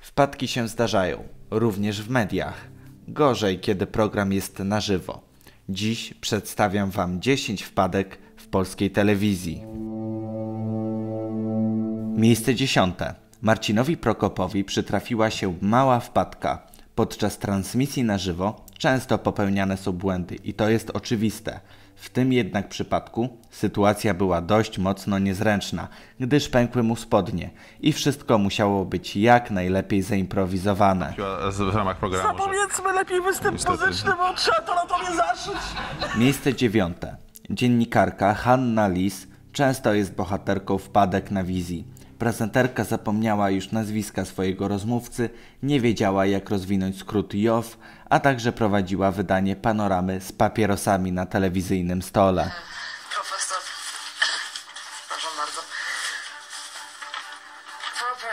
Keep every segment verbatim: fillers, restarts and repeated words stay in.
Wpadki się zdarzają, również w mediach. Gorzej, kiedy program jest na żywo. Dziś przedstawiam Wam dziesięć wpadek w polskiej telewizji. Miejsce dziesiąte. Marcinowi Prokopowi przytrafiła się mała wpadka. Podczas transmisji na żywo często popełniane są błędy i to jest oczywiste. W tym jednak przypadku sytuacja była dość mocno niezręczna, gdyż pękły mu spodnie i wszystko musiało być jak najlepiej zaimprowizowane. W ramach programu. Zapowiedzmy lepiej występ Niestety. muzyczny, bo trzeba to na tobie zaszyć. Miejsce dziewiąte. Dziennikarka Hanna Lis często jest bohaterką wpadek na wizji. Prezenterka zapomniała już nazwiska swojego rozmówcy, nie wiedziała jak rozwinąć skrót J O W, a także prowadziła wydanie panoramy z papierosami na telewizyjnym stole. Profesor, przepraszam bardzo. Profe,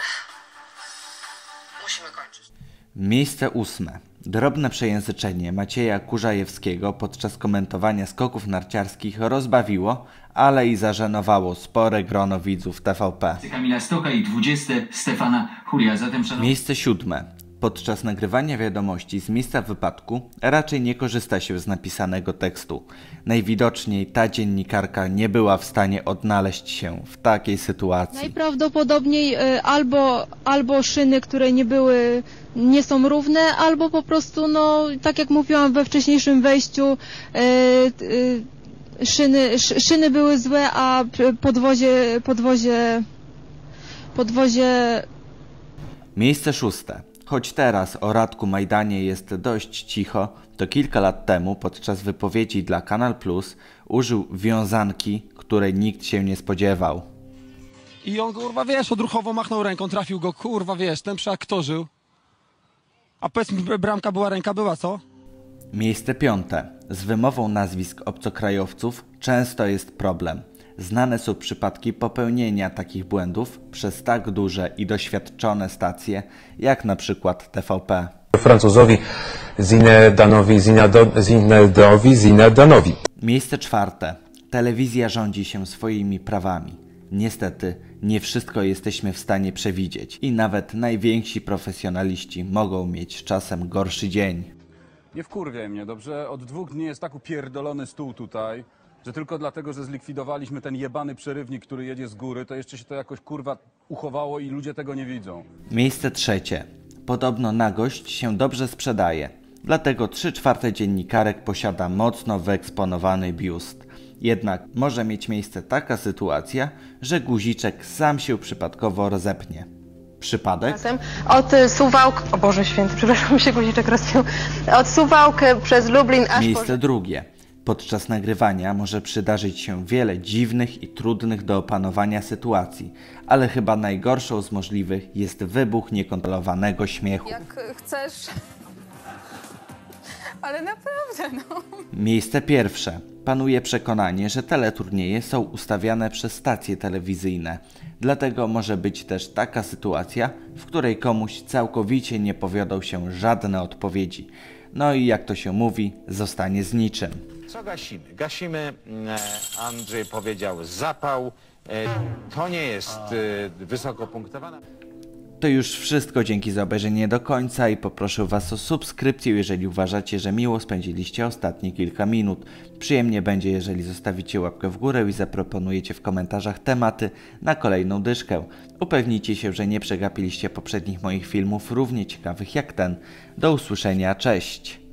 musimy kończyć. Miejsce ósme. Drobne przejęzyczenie Macieja Kurzajewskiego podczas komentowania skoków narciarskich rozbawiło, ale i zażenowało spore grono widzów T V P. Kamila Stoka i dwudzieste Stefana Hulia. Zatem szanowni... Miejsce siódme. Podczas nagrywania wiadomości z miejsca wypadku raczej nie korzysta się z napisanego tekstu. Najwidoczniej ta dziennikarka nie była w stanie odnaleźć się w takiej sytuacji. Najprawdopodobniej y, albo, albo szyny, które nie były, nie są równe, albo po prostu, no, tak jak mówiłam we wcześniejszym wejściu, y, y, szyny, sz, szyny były złe, a podwozie, podwozie, podwozie... Miejsce szóste. Choć teraz o Radku Majdanie jest dość cicho, to kilka lat temu podczas wypowiedzi dla Kanal Plus użył wiązanki, której nikt się nie spodziewał. I on, kurwa, wiesz, odruchowo machnął ręką, trafił go, kurwa, wiesz, ten przeaktorzył. A powiedz mi, bramka była, ręka była, co? Miejsce piąte. Z wymową nazwisk obcokrajowców często jest problem. Znane są przypadki popełnienia takich błędów przez tak duże i doświadczone stacje, jak na przykład T V P. Francuzowi Zinedanowi Zinedowi Zinedanowi. Miejsce czwarte. Telewizja rządzi się swoimi prawami. Niestety, nie wszystko jesteśmy w stanie przewidzieć i nawet najwięksi profesjonaliści mogą mieć czasem gorszy dzień. Nie wkurwiaj mnie, dobrze? Od dwóch dni jest tak upierdolony stół tutaj, że tylko dlatego, że zlikwidowaliśmy ten jebany przerywnik, który jedzie z góry, to jeszcze się to jakoś, kurwa, uchowało i ludzie tego nie widzą. Miejsce trzecie. Podobno nagość się dobrze sprzedaje, dlatego trzy czwarte dziennikarek posiada mocno wyeksponowany biust. Jednak może mieć miejsce taka sytuacja, że guziczek sam się przypadkowo rozepnie. Przypadek? Od Suwałk... O Boże Święty, przepraszam, mi się guziczek rozpiął. Od Suwałk przez Lublin aż Miejsce po... drugie. Podczas nagrywania może przydarzyć się wiele dziwnych i trudnych do opanowania sytuacji, ale chyba najgorszą z możliwych jest wybuch niekontrolowanego śmiechu. Jak chcesz, ale naprawdę, no. Miejsce pierwsze. Panuje przekonanie, że teleturnieje są ustawiane przez stacje telewizyjne. Dlatego może być też taka sytuacja, w której komuś całkowicie nie powiodą się żadne odpowiedzi. No i jak to się mówi, zostanie z niczym. Co gasimy? Gasimy, Andrzej powiedział, zapał. To nie jest wysoko punktowane. To już wszystko, dzięki za obejrzenie do końca i poproszę Was o subskrypcję, jeżeli uważacie, że miło spędziliście ostatnie kilka minut. Przyjemnie będzie, jeżeli zostawicie łapkę w górę i zaproponujecie w komentarzach tematy na kolejną dyszkę. Upewnijcie się, że nie przegapiliście poprzednich moich filmów równie ciekawych jak ten. Do usłyszenia, cześć!